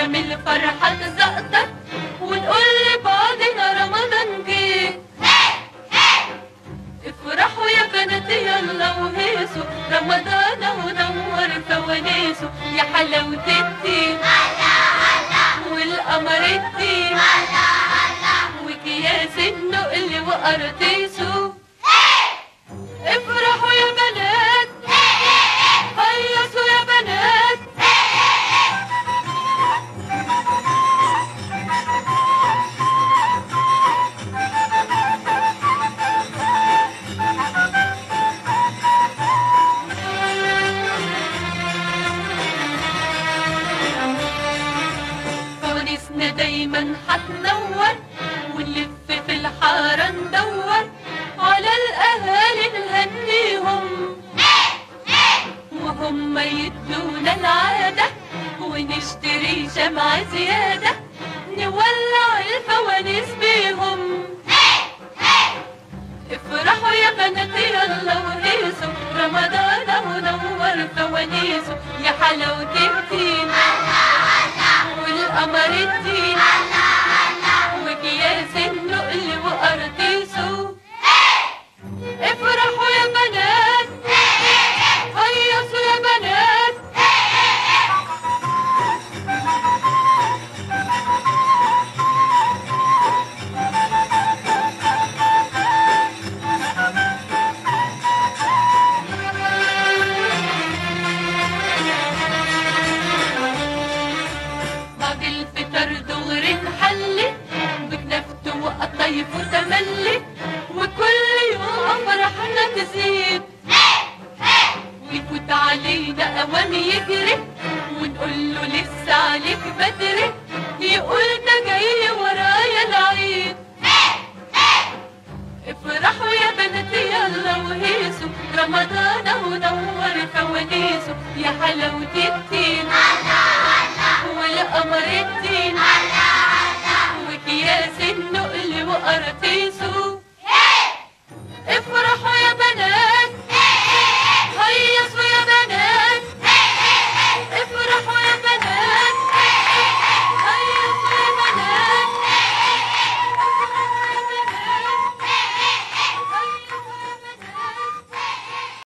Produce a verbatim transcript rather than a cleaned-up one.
نعمل فرحة تزقطط ونقول لبعضنا رمضان جه. افرحوا يا بناتي يلا وهيصوا، رمضان اهو نور فوانيسه. يا حلاوة الدين والقمر الدين وكياس النقل وقراطيسه. افرحوا يا بنات هيصوا يا بنات. فوانيسنا دايما هتنور ونلف في الحارة ندور على الأهالي نهنيهم وهم يدونا العادة ونشتري شمعة زيادة نولع الفوانيس بيهم. افرحوا يا بناتي يلا وهيصوا، رمضان اهو نور فوانيسه. يا حلاوة الدين والقمر الدين وكياس النقل وقراطيسه. افرحوا يا بنات هيصوا يا بنات. بعد الفطر دغري نحلي بكنافته وقطايف وتملي، وكل يوم فرحنا تزيد ويفوت علينا اوام يجري ونقول له لسه عليك بدري، يقول ده جاي ورايا العيد. افرحوا يا بناتي يلا وهيصوا، رمضان اهو نور فوانيسه. يا حلاوة الدين